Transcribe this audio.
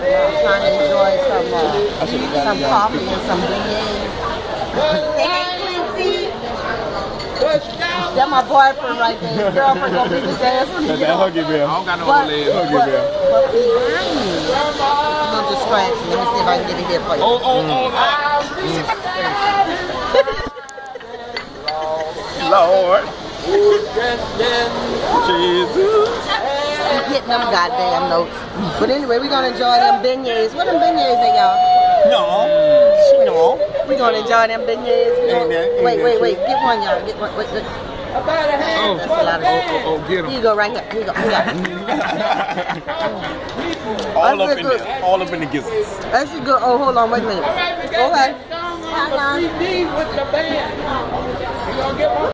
trying to enjoy some coffee and some beignets. Hey, Quincy. That's my boyfriend right there. His girlfriend gonna beat his ass when he That's get that home. Huggy Bear. I don't got no But legs. behind you, a little distraction. Let me see if I can get it here for you. Lord. Jesus. Hitting them goddamn notes. But anyway, we're gonna enjoy them beignets. What them beignets at, y'all? No. No. We're gonna enjoy them beignets. Wait. Get one, y'all. Get one. Wait. That's a lot of shit. Get him. Here you go, right here. Here you go. All up in the gizzards. That's good. Oh, hold on. Wait a minute. Okay.